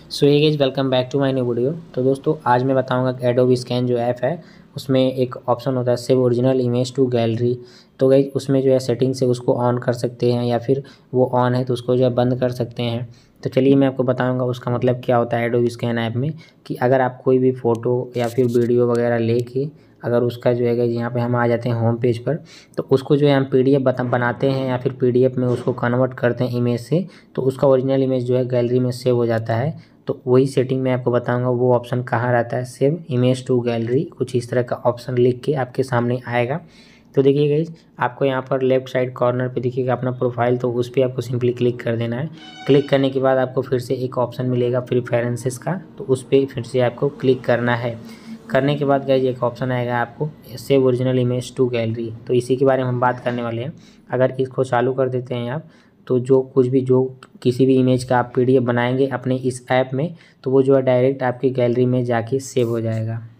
सो ये guys welcome back to my new video. तो दोस्तों आज मैं बताऊंगा कि एडोबी स्कैन जो ऐप है उसमें एक ऑप्शन होता है save original image to gallery. तो गाइस उसमें जो है सेटिंग से उसको ऑन कर सकते हैं या फिर वो ऑन है तो उसको जो है बंद कर सकते हैं। तो चलिए मैं आपको बताऊंगा उसका मतलब क्या होता है एडोबी स्कैन ऐप में, कि अगर आप कोई भी फ़ोटो या फिर वीडियो वगैरह लेके अगर उसका जो है गाइस यहाँ पे हम आ जाते हैं होम पेज पर, तो उसको जो है हम पीडीएफ बनाते हैं या फिर पीडीएफ में उसको कन्वर्ट करते हैं इमेज से, तो उसका ओरिजिनल इमेज जो है गैलरी में सेव हो जाता है। तो वही सेटिंग मैं आपको बताऊंगा वो ऑप्शन कहाँ रहता है, सेव इमेज टू गैलरी, कुछ इस तरह का ऑप्शन लिख के आपके सामने आएगा। तो देखिए गाइस आपको यहाँ पर लेफ्ट साइड कॉर्नर पे दिखेगा अपना प्रोफाइल, तो उस पर आपको सिंपली क्लिक कर देना है। क्लिक करने के बाद आपको फिर से एक ऑप्शन मिलेगा प्रेफरेंसेस का, तो उस पर फिर से आपको क्लिक करना है। करने के बाद गाइस एक ऑप्शन आएगा आपको save original image to gallery, तो इसी के बारे में हम बात करने वाले हैं। अगर इसको चालू कर देते हैं आप, तो जो कुछ भी जो किसी भी इमेज का आप पीडीएफ बनाएंगे अपने इस ऐप में, तो वो जो है डायरेक्ट आपकी गैलरी में जाके सेव हो जाएगा।